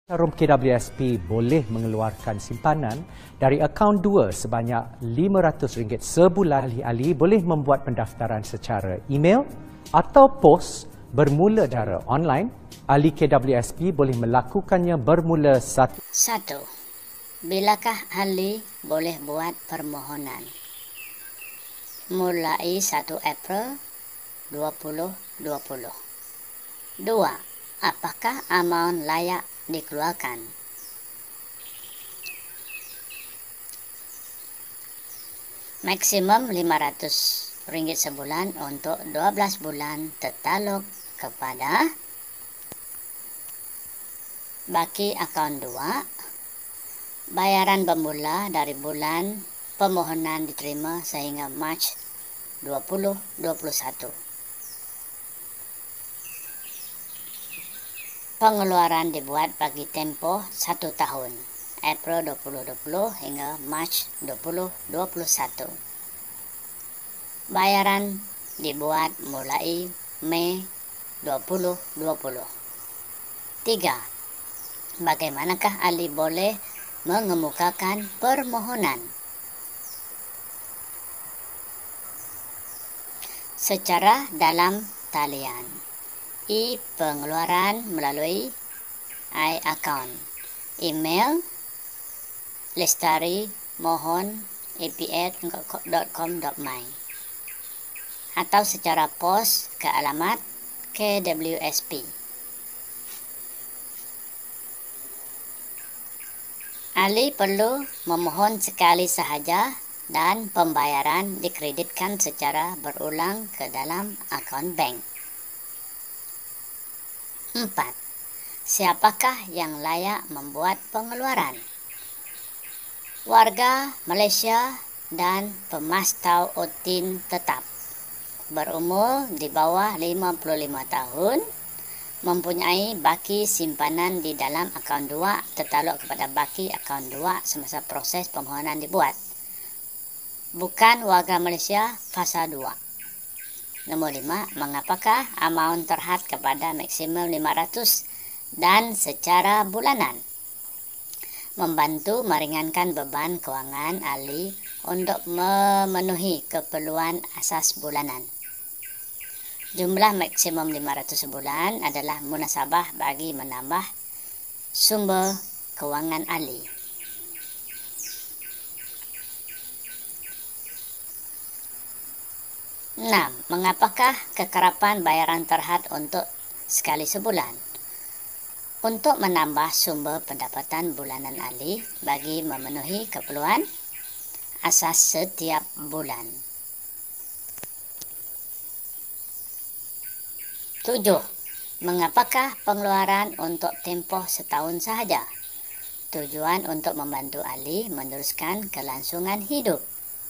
Pecarum KWSP boleh mengeluarkan simpanan dari akaun 2 sebanyak RM500 sebulan. Ahli-ahli boleh membuat pendaftaran secara email atau pos bermula cara online. Ahli KWSP boleh melakukannya bermula 1. Bilakah ahli boleh buat permohonan? Mulai 1 April 2020. 2. Apakah amaun layak dikeluarkan? Maksimum RM500 sebulan untuk 12 bulan tertaluk kepada baki akaun 2. Bayaran bermula dari bulan permohonan diterima sehingga Mac 2021. Pengeluaran dibuat bagi tempoh 1 tahun, April 2020 hingga Mac 2021. Bayaran dibuat mulai Mei 2020. 3. Bagaimanakah ahli boleh mengemukakan permohonan? Secara dalam talian. Pengeluaran melalui account, email lestari@mohon@apf.com.my atau secara pos ke alamat KWSP. Ahli perlu memohon sekali sahaja dan pembayaran dikreditkan secara berulang ke dalam akaun bank. 4. Siapakah yang layak membuat pengeluaran? Warga Malaysia dan pemastau OTIN tetap, berumur di bawah 55 tahun, mempunyai baki simpanan di dalam akaun 2 tertaluk kepada baki akaun 2 semasa proses permohonan dibuat. Bukan warga Malaysia fasa 2. Nombor 5. Mengapakah amaun terhad kepada maksimum RM500 dan secara bulanan? Membantu meringankan beban kewangan ahli untuk memenuhi keperluan asas bulanan. Jumlah maksimum RM500 sebulan adalah munasabah bagi menambah sumber kewangan ahli. 6. Mengapakah kekerapan bayaran terhad untuk sekali sebulan? Untuk menambah sumber pendapatan bulanan ahli bagi memenuhi keperluan asas setiap bulan. 7. Mengapakah pengeluaran untuk tempoh setahun sahaja? Tujuan untuk membantu ahli meneruskan kelangsungan hidup.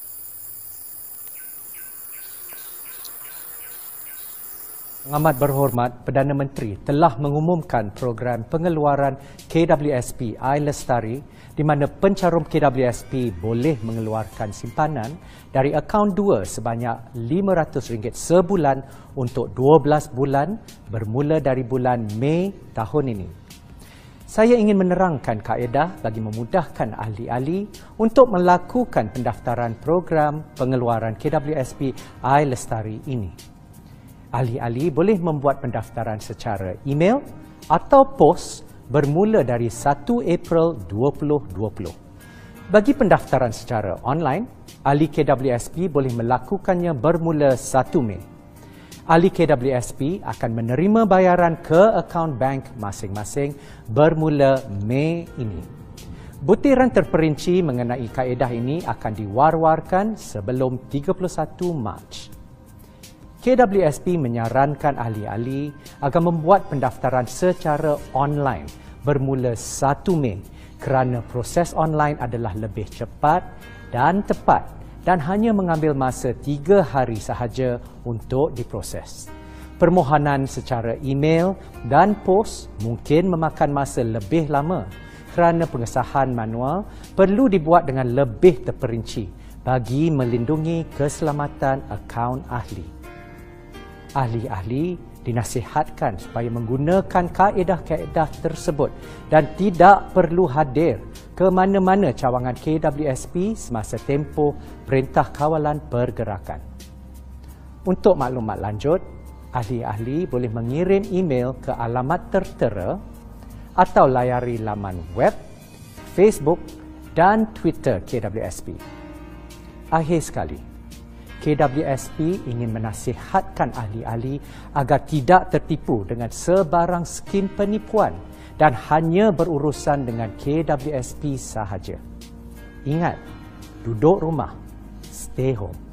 Amat berhormat, Perdana Menteri telah mengumumkan program pengeluaran KWSP iLestari di mana pencarum KWSP boleh mengeluarkan simpanan dari akaun 2 sebanyak RM500 sebulan untuk 12 bulan bermula dari bulan Mei tahun ini. Saya ingin menerangkan kaedah bagi memudahkan ahli-ahli untuk melakukan pendaftaran program pengeluaran KWSP iLestari ini. Ahli-ahli boleh membuat pendaftaran secara email atau pos bermula dari 1 April 2020. Bagi pendaftaran secara online, ahli KWSP boleh melakukannya bermula 1 Mei. Ahli KWSP akan menerima bayaran ke akaun bank masing-masing bermula Mei ini. Butiran terperinci mengenai kaedah ini akan diwar-warkan sebelum 31 Mac. KWSP menyarankan ahli-ahli agar membuat pendaftaran secara online bermula 1 Mei kerana proses online adalah lebih cepat dan tepat dan hanya mengambil masa 3 hari sahaja untuk diproses. Permohonan secara email dan pos mungkin memakan masa lebih lama kerana pengesahan manual perlu dibuat dengan lebih terperinci bagi melindungi keselamatan akaun ahli. Ahli-ahli dinasihatkan supaya menggunakan kaedah-kaedah tersebut dan tidak perlu hadir ke mana-mana cawangan KWSP semasa tempoh Perintah Kawalan Pergerakan. Untuk maklumat lanjut, ahli-ahli boleh mengirim email ke alamat tertera atau layari laman web, Facebook dan Twitter KWSP. Akhir sekali, KWSP ingin menasihatkan ahli-ahli agar tidak tertipu dengan sebarang skim penipuan dan hanya berurusan dengan KWSP sahaja. Ingat, duduk rumah, stay home.